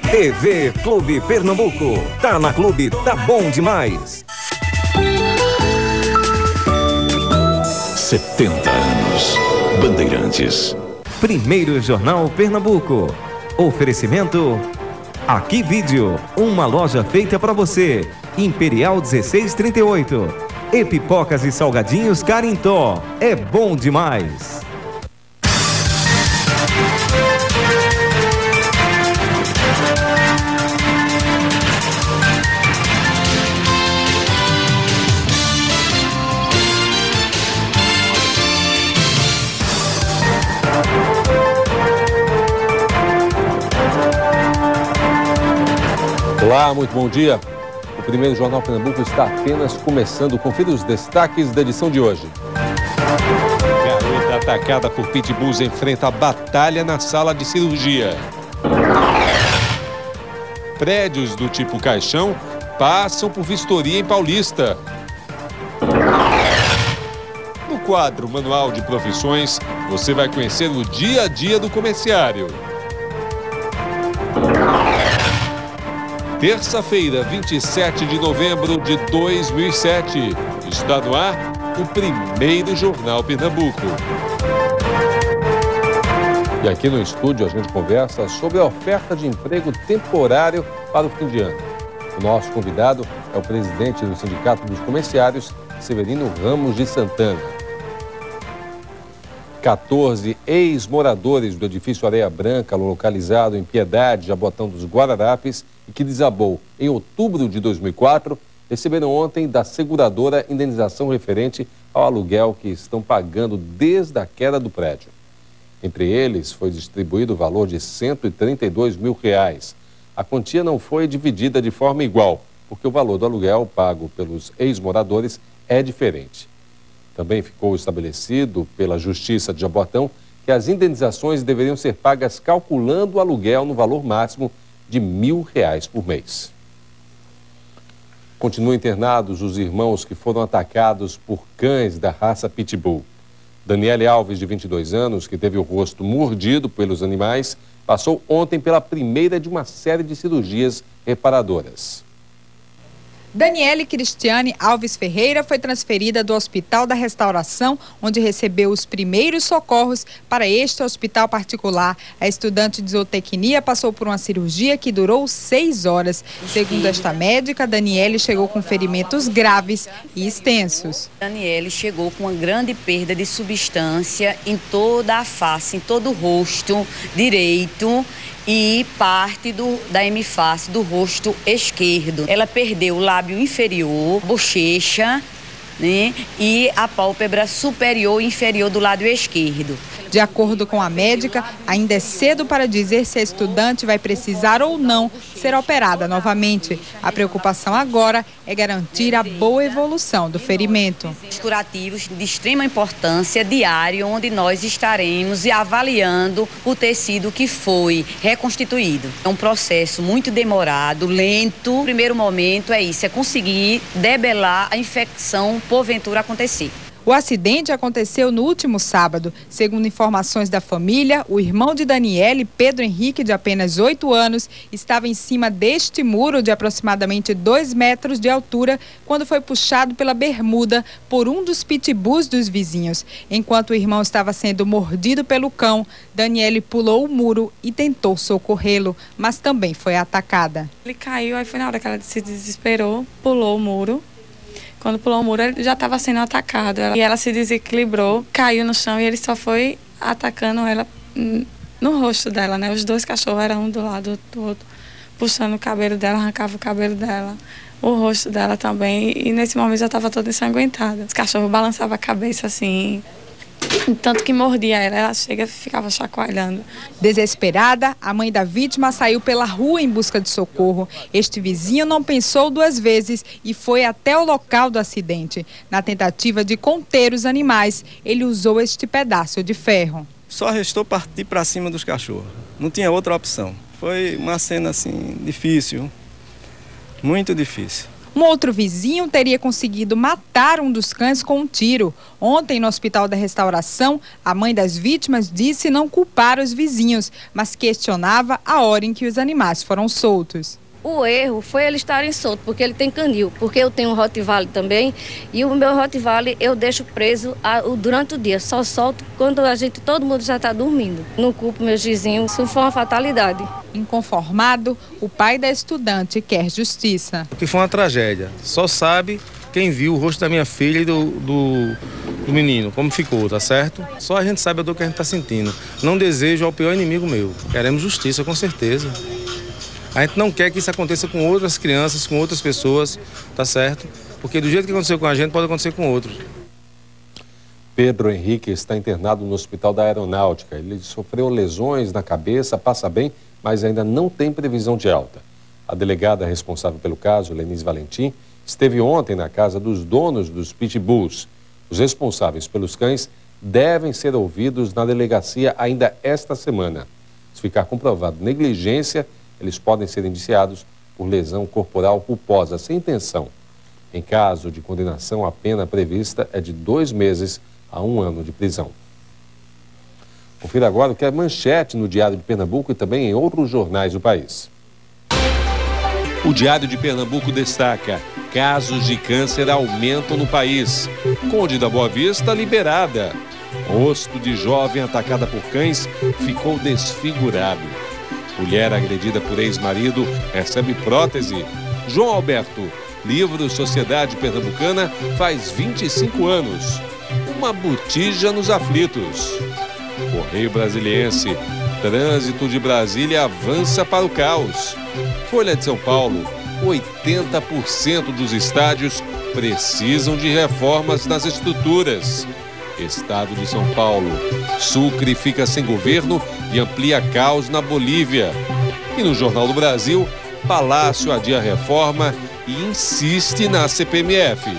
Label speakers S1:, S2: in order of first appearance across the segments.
S1: TV Clube Pernambuco. Tá na Clube, tá bom demais.
S2: 70 anos. Bandeirantes.
S1: Primeiro Jornal Pernambuco. Oferecimento Aqui Vídeo, uma loja feita pra você. Imperial 1638. E pipocas e salgadinhos Carintó. É bom demais.
S3: Olá, muito bom dia. O primeiro Jornal Pernambuco está apenas começando. Confira os destaques da edição de hoje.
S4: Garota atacada por pitbulls enfrenta batalha na sala de cirurgia. Prédios do tipo caixão passam por vistoria em Paulista. No quadro Manual de Profissões, você vai conhecer o dia a dia do comerciário. Terça-feira, 27 de novembro de 2007. Está no ar o primeiro Jornal Pernambuco.
S3: E aqui no estúdio a gente conversa sobre a oferta de emprego temporário para o fim de ano. O nosso convidado é o presidente do Sindicato dos Comerciários, Severino Ramos de Santana. 14 ex-moradores do edifício Areia Branca, localizado em Piedade, Jabotão dos Guararapes, e que desabou em outubro de 2004, receberam ontem da seguradora indenização referente ao aluguel que estão pagando desde a queda do prédio. Entre eles, foi distribuído o valor de R$ 132 mil. A quantia não foi dividida de forma igual, porque o valor do aluguel pago pelos ex-moradores é diferente. Também ficou estabelecido pela Justiça de Jabotão que as indenizações deveriam ser pagas calculando o aluguel no valor máximo de R$ 1.000 por mês. Continuam internados os irmãos que foram atacados por cães da raça Pitbull. Daniele Alves, de 22 anos, que teve o rosto mordido pelos animais, passou ontem pela primeira de uma série de cirurgias reparadoras.
S5: Daniele Cristiane Alves Ferreira foi transferida do Hospital da Restauração, onde recebeu os primeiros socorros, para este hospital particular. A estudante de zootecnia passou por uma cirurgia que durou 6 horas. Segundo esta médica, Daniele chegou com ferimentos graves e extensos.
S6: Daniele chegou com uma grande perda de substância em toda a face, em todo o rosto direito e parte da hemiface do rosto esquerdo. Ela perdeu o lábio inferior, bochecha, né, e a pálpebra superior e inferior do lado esquerdo.
S5: De acordo com a médica, ainda é cedo para dizer se a estudante vai precisar ou não ser operada novamente. A preocupação agora é garantir a boa evolução do ferimento.
S6: Curativos de extrema importância diário, onde nós estaremos avaliando o tecido que foi reconstituído. É um processo muito demorado, lento. O primeiro momento é isso, é conseguir debelar a infecção porventura acontecer.
S5: O acidente aconteceu no último sábado. Segundo informações da família, o irmão de Daniele, Pedro Henrique, de apenas 8 anos, estava em cima deste muro de aproximadamente 2 metros de altura quando foi puxado pela bermuda por um dos pitbulls dos vizinhos. Enquanto o irmão estava sendo mordido pelo cão, Daniele pulou o muro e tentou socorrê-lo, mas também foi atacada.
S7: Ele caiu, aí foi na hora que ela se desesperou, pulou o muro. Quando pulou o muro, ele já estava sendo atacado. E ela se desequilibrou, caiu no chão e ele só foi atacando ela no rosto dela, né? Os 2 cachorros eram um do lado do outro, puxando o cabelo dela, arrancava o cabelo dela, o rosto dela também. E nesse momento já estava toda ensanguentada. Os cachorros balançavam a cabeça assim, tanto que mordia ela, ela chega e ficava chacoalhando.
S5: Desesperada, a mãe da vítima saiu pela rua em busca de socorro. Este vizinho não pensou 2 vezes e foi até o local do acidente. Na tentativa de conter os animais, ele usou este pedaço de ferro.
S8: Só restou partir para cima dos cachorros. Não tinha outra opção. Foi uma cena assim difícil, muito difícil.
S5: Um outro vizinho teria conseguido matar um dos cães com um tiro. Ontem, no Hospital da Restauração, a mãe das vítimas disse não culpar os vizinhos, mas questionava a hora em que os animais foram soltos.
S9: O erro foi eles estarem soltos, porque ele tem canil, porque eu tenho um Rottweiler também, e o meu Rottweiler eu deixo preso durante o dia, só solto quando todo mundo já está dormindo. Não culpo meus vizinhos, isso foi uma fatalidade.
S5: Inconformado, o pai da estudante quer justiça.
S10: Que foi uma tragédia, só sabe quem viu o rosto da minha filha e do menino, como ficou, tá certo? Só a gente sabe a dor que a gente está sentindo. Não desejo ao pior inimigo meu, queremos justiça com certeza. A gente não quer que isso aconteça com outras crianças, com outras pessoas, tá certo? Porque do jeito que aconteceu com a gente, pode acontecer com outros.
S3: Pedro Henrique está internado no Hospital da Aeronáutica. Ele sofreu lesões na cabeça, passa bem, mas ainda não tem previsão de alta. A delegada responsável pelo caso, Lenise Valentim, esteve ontem na casa dos donos dos pitbulls. Os responsáveis pelos cães devem ser ouvidos na delegacia ainda esta semana. Se ficar comprovado negligência, eles podem ser indiciados por lesão corporal culposa sem intenção. Em caso de condenação, a pena prevista é de 2 meses a 1 ano de prisão. Confira agora o que é manchete no Diário de Pernambuco e também em outros jornais do país.
S4: O Diário de Pernambuco destaca: casos de câncer aumentam no país. Conde da Boa Vista liberada. Rosto de jovem atacada por cães ficou desfigurado. Mulher agredida por ex-marido recebe prótese. João Alberto, livro Sociedade Pernambucana faz 25 anos. Uma botija nos aflitos. Correio Brasiliense, trânsito de Brasília avança para o caos. Folha de São Paulo, 80% dos estádios precisam de reformas nas estruturas. Estado de São Paulo, Sucre fica sem governo e amplia caos na Bolívia. E no Jornal do Brasil, Palácio adia reforma e insiste na CPMF.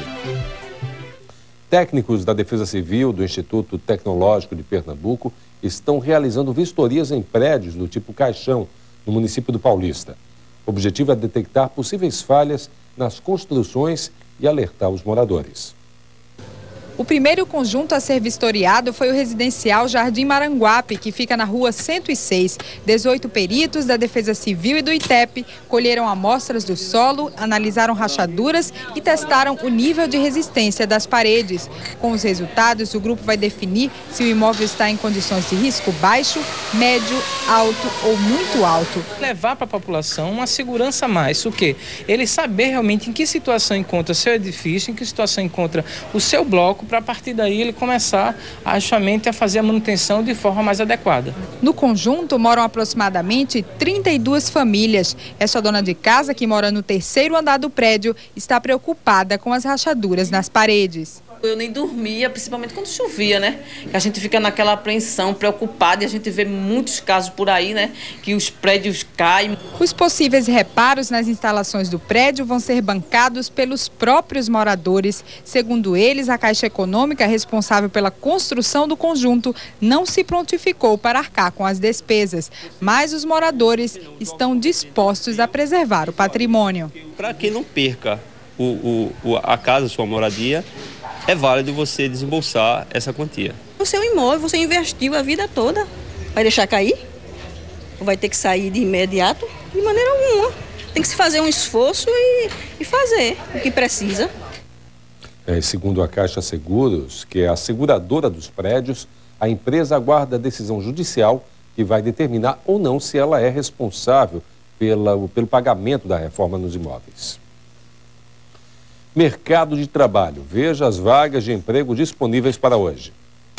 S3: Técnicos da Defesa Civil do Instituto Tecnológico de Pernambuco estão realizando vistorias em prédios do tipo caixão, no município do Paulista. O objetivo é detectar possíveis falhas nas construções e alertar os moradores.
S5: O primeiro conjunto a ser vistoriado foi o residencial Jardim Maranguape, que fica na rua 106. 18 peritos da Defesa Civil e do ITEP colheram amostras do solo, analisaram rachaduras e testaram o nível de resistência das paredes. Com os resultados, o grupo vai definir se o imóvel está em condições de risco baixo, médio, alto ou muito alto.
S11: Levar para a população uma segurança a mais, o quê? Ele saber realmente em que situação encontra seu edifício, em que situação encontra o seu bloco, para a partir daí ele começar justamente a fazer a manutenção de forma mais adequada.
S5: No conjunto moram aproximadamente 32 famílias. Essa dona de casa, que mora no 3º andar do prédio, está preocupada com as rachaduras nas paredes.
S12: Eu nem dormia, principalmente quando chovia, né? A gente fica naquela apreensão, preocupada, e a gente vê muitos casos por aí, né? Que os prédios caem.
S5: Os possíveis reparos nas instalações do prédio vão ser bancados pelos próprios moradores. Segundo eles, a Caixa Econômica, responsável pela construção do conjunto, não se prontificou para arcar com as despesas. Mas os moradores estão dispostos a preservar o patrimônio.
S13: Para que não perca a casa, sua moradia, é válido você desembolsar essa quantia.
S14: O seu imóvel, você investiu a vida toda, vai deixar cair? Ou vai ter que sair de imediato? De maneira alguma. Tem que se fazer um esforço e fazer o que precisa.
S3: Segundo a Caixa Seguros, que é a seguradora dos prédios, a empresa aguarda a decisão judicial que vai determinar ou não se ela é responsável pelo pagamento da reforma nos imóveis. Mercado de trabalho. Veja as vagas de emprego disponíveis para hoje.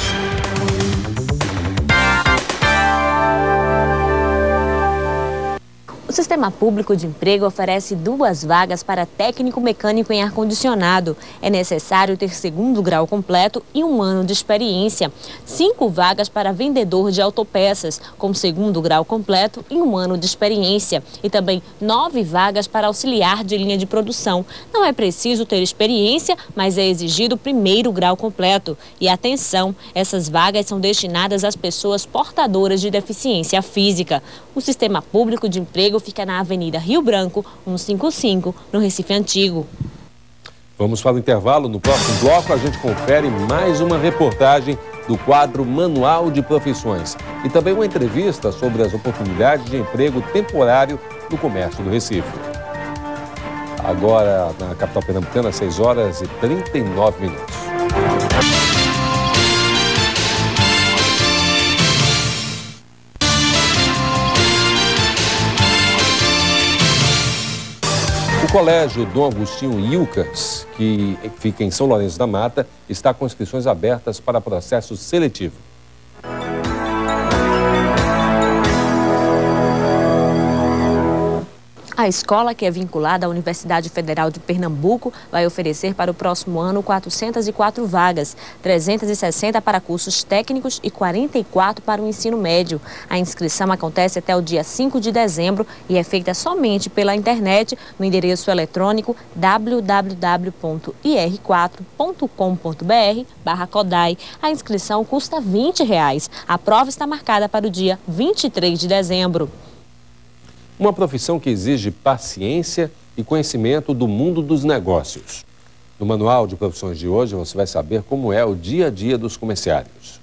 S15: O Sistema Público de Emprego oferece 2 vagas para técnico mecânico em ar-condicionado. É necessário ter 2º grau completo e 1 ano de experiência. 5 vagas para vendedor de autopeças, com 2º grau completo e 1 ano de experiência. E também 9 vagas para auxiliar de linha de produção. Não é preciso ter experiência, mas é exigido 1º grau completo. E atenção, essas vagas são destinadas às pessoas portadoras de deficiência física. O Sistema Público de Emprego fica fica na Avenida Rio Branco, 155, no Recife Antigo.
S3: Vamos para o intervalo. No próximo bloco, a gente confere mais uma reportagem do quadro Manual de Profissões e também uma entrevista sobre as oportunidades de emprego temporário no comércio do Recife. Agora, na capital pernambucana, 6h39. O Colégio Dom Agostinho Ilcas, que fica em São Lourenço da Mata, está com inscrições abertas para processo seletivo.
S15: A escola, que é vinculada à Universidade Federal de Pernambuco, vai oferecer para o próximo ano 404 vagas, 360 para cursos técnicos e 44 para o ensino médio. A inscrição acontece até o dia 5 de dezembro e é feita somente pela internet no endereço eletrônico www.ir4.com.br/CODAI. A inscrição custa R$ 20. A prova está marcada para o dia 23 de dezembro.
S3: Uma profissão que exige paciência e conhecimento do mundo dos negócios. No Manual de Profissões de hoje, você vai saber como é o dia a dia dos comerciários.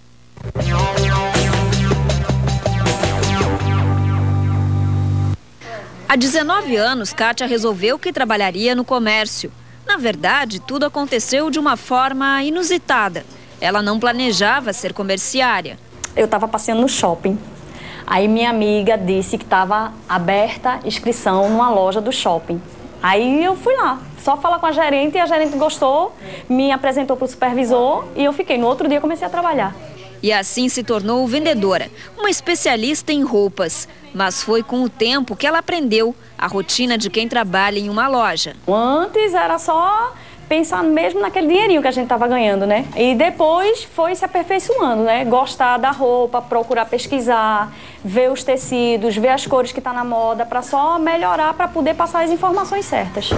S16: Há 19 anos, Kátia resolveu que trabalharia no comércio. Na verdade, tudo aconteceu de uma forma inusitada. Ela não planejava ser comerciária.
S17: Eu estava passeando no shopping. Aí minha amiga disse que estava aberta inscrição numa loja do shopping. Aí eu fui lá, só falar com a gerente e a gerente gostou, me apresentou para o supervisor e eu fiquei. No outro dia comecei a trabalhar.
S16: E assim se tornou vendedora, uma especialista em roupas. Mas foi com o tempo que ela aprendeu a rotina de quem trabalha em uma loja.
S17: Antes era só pensar mesmo naquele dinheirinho que a gente estava ganhando, né? E depois foi se aperfeiçoando, né? Gostar da roupa, procurar pesquisar, ver os tecidos, ver as cores que tá na moda, para só melhorar, para poder passar as informações certas.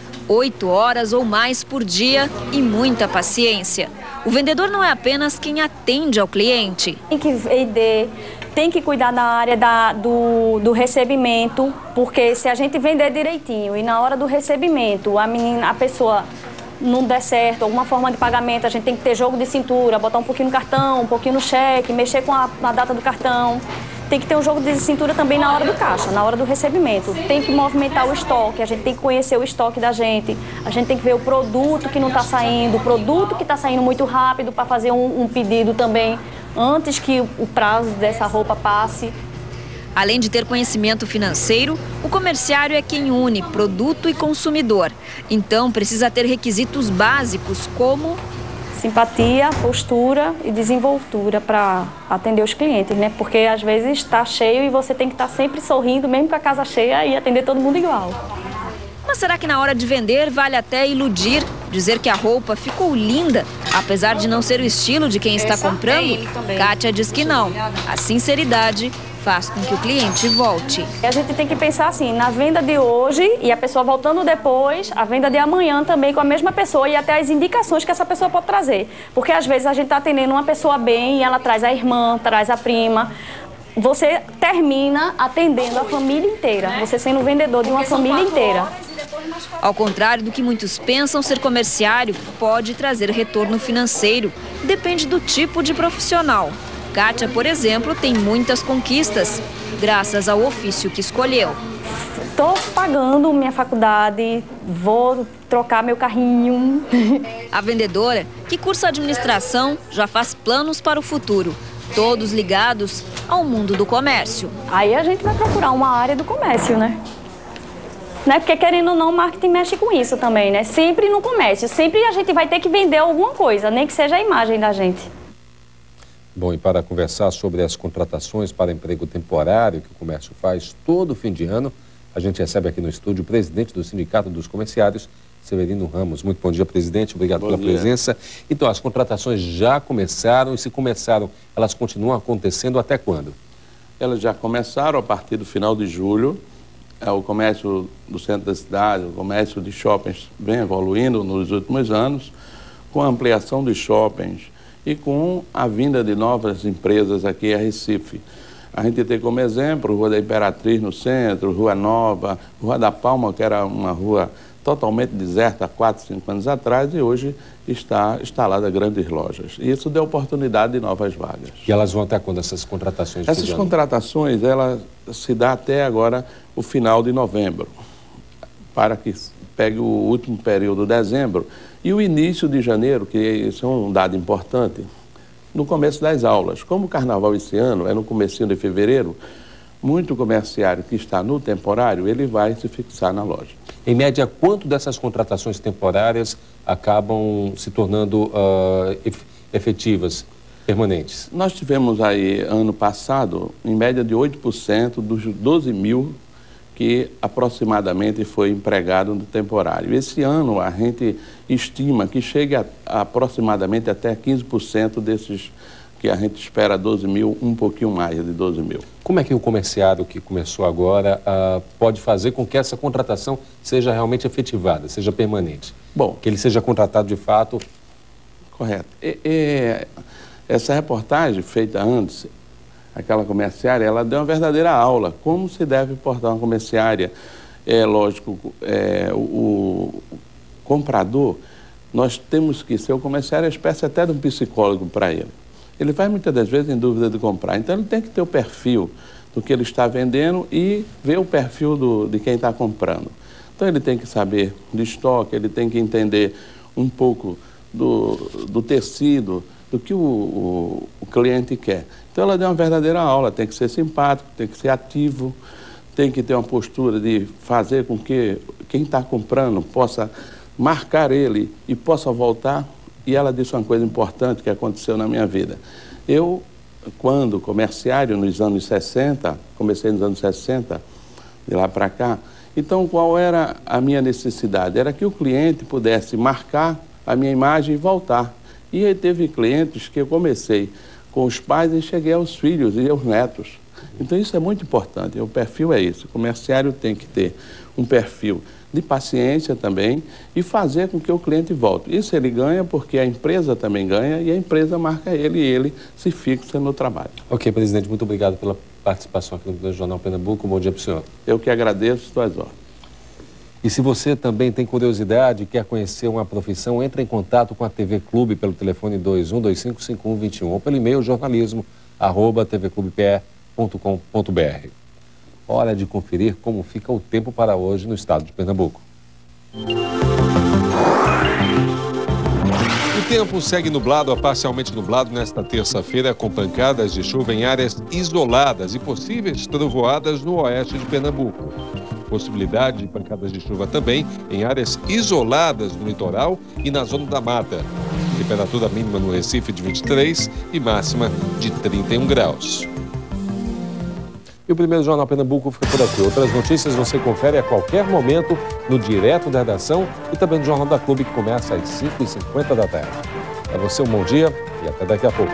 S16: 8 horas ou mais por dia e muita paciência. O vendedor não é apenas quem atende ao cliente.
S17: Tem que vender, tem que cuidar da área do recebimento, porque se a gente vender direitinho e na hora do recebimento a pessoa não der certo, alguma forma de pagamento, a gente tem que ter jogo de cintura, botar um pouquinho no cartão, um pouquinho no cheque, mexer com a data do cartão. Tem que ter um jogo de cintura também na hora do caixa, na hora do recebimento. Tem que movimentar o estoque, a gente tem que conhecer o estoque da gente. A gente tem que ver o produto que não está saindo, o produto que está saindo muito rápido para fazer um pedido também antes que o prazo dessa roupa passe.
S16: Além de ter conhecimento financeiro, o comerciário é quem une produto e consumidor. Então, precisa ter requisitos básicos como
S17: simpatia, postura e desenvoltura para atender os clientes, né? Porque às vezes está cheio e você tem que estar sempre sorrindo, mesmo com a casa cheia, e atender todo mundo igual.
S16: Mas será que na hora de vender vale até iludir, dizer que a roupa ficou linda, apesar de não ser o estilo de quem está comprando? Kátia diz que não. A sinceridade faz com que o cliente volte.
S17: A gente tem que pensar assim, na venda de hoje e a pessoa voltando depois, a venda de amanhã também com a mesma pessoa e até as indicações que essa pessoa pode trazer. Porque às vezes a gente está atendendo uma pessoa bem e ela traz a irmã, traz a prima. Você termina atendendo a família inteira, você sendo vendedor de uma família inteira.
S16: Ao contrário do que muitos pensam, ser comerciário pode trazer retorno financeiro. Depende do tipo de profissional. Kátia, por exemplo, tem muitas conquistas, graças ao ofício que escolheu.
S17: Estou pagando minha faculdade, vou trocar meu carrinho.
S16: A vendedora, que cursa administração, já faz planos para o futuro, todos ligados ao mundo do comércio.
S17: Aí a gente vai procurar uma área do comércio, né? Porque querendo ou não, o marketing mexe com isso também, né? Sempre no comércio, sempre a gente vai ter que vender alguma coisa, nem que seja a imagem da gente.
S3: Bom, e para conversar sobre as contratações para emprego temporário que o comércio faz todo fim de ano, a gente recebe aqui no estúdio o presidente do Sindicato dos Comerciários, Severino Ramos. Muito bom dia, presidente. Obrigado pela presença. Então, as contratações já começaram e se começaram, elas continuam acontecendo até quando?
S18: Elas já começaram a partir do final de julho. O comércio do centro da cidade, o comércio de shoppings vem evoluindo nos últimos anos, com a ampliação dos shoppings e com a vinda de novas empresas aqui a Recife. A gente tem como exemplo Rua da Imperatriz no centro, Rua Nova, Rua da Palma, que era uma rua totalmente deserta há 4, 5 anos atrás, e hoje está instalada grandes lojas. E isso deu oportunidade de novas vagas.
S3: E elas vão até quando, essas contratações?
S18: Essas contratações, elas se dá até agora o final de novembro, para que pegue o último período de dezembro e o início de janeiro, que isso é um dado importante, no começo das aulas. Como o carnaval esse ano é no comecinho de fevereiro, muito comerciário que está no temporário, ele vai se fixar na loja.
S3: Em média, quanto dessas contratações temporárias acabam se tornando efetivas, permanentes?
S18: Nós tivemos aí, ano passado, em média de 8% dos 12 mil que aproximadamente foi empregado no temporário. Esse ano a gente estima que chegue a aproximadamente até 15% desses que a gente espera 12 mil, um pouquinho mais de 12 mil.
S3: Como é que o comerciário que começou agora pode fazer com que essa contratação seja realmente efetivada, seja permanente?
S18: Bom,
S3: que ele seja contratado de fato?
S18: Correto. Essa reportagem feita antes, aquela comerciária, ela deu uma verdadeira aula, como se deve portar uma comerciária. É lógico, o comprador, nós temos que ser o comerciário, é espécie até de um psicólogo para ele. Ele vai muitas das vezes em dúvida de comprar, então ele tem que ter o perfil do que ele está vendendo e ver o perfil de quem está comprando. Então ele tem que saber de estoque, ele tem que entender um pouco do tecido, do que o cliente quer. Então ela deu uma verdadeira aula, tem que ser simpático, tem que ser ativo, tem que ter uma postura de fazer com que quem está comprando possa marcar ele e possa voltar. E ela disse uma coisa importante que aconteceu na minha vida. Eu, quando comerciário, nos anos 60, comecei nos anos 60, de lá para cá, então qual era a minha necessidade? Era que o cliente pudesse marcar a minha imagem e voltar. E aí teve clientes que eu comecei com os pais e cheguei aos filhos e aos netos. Então isso é muito importante, o perfil é isso. O comerciário tem que ter um perfil de paciência também e fazer com que o cliente volte. Isso ele ganha porque a empresa também ganha e a empresa marca ele e ele se fixa no trabalho.
S3: Ok, presidente, muito obrigado pela participação aqui no Jornal Pernambuco. Bom dia para o senhor.
S18: Eu que agradeço, estou às ordens.
S3: E se você também tem curiosidade e quer conhecer uma profissão, entre em contato com a TV Clube pelo telefone 21255121 ou pelo e-mail jornalismo@tvclubepr.com.br. Hora de conferir como fica o tempo para hoje no estado de Pernambuco. O tempo segue nublado a parcialmente nublado nesta terça-feira, com pancadas de chuva em áreas isoladas e possíveis trovoadas no oeste de Pernambuco. Possibilidade de pancadas de chuva também em áreas isoladas no litoral e na zona da mata. Temperatura mínima no Recife de 23 e máxima de 31 graus. E o primeiro Jornal Pernambuco fica por aqui. Outras notícias você confere a qualquer momento no Direto da Redação e também no Jornal da Clube, que começa às 5h50 da tarde. A você um bom dia e até daqui a pouco.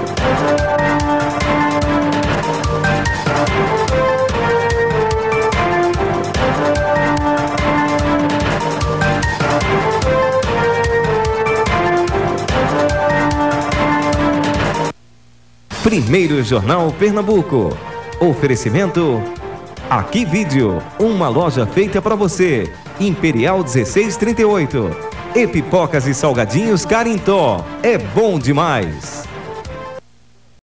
S1: Primeiro Jornal Pernambuco. Oferecimento Aqui Vídeo, uma loja feita para você. Imperial 1638. E pipocas e salgadinhos Carintó. É bom demais.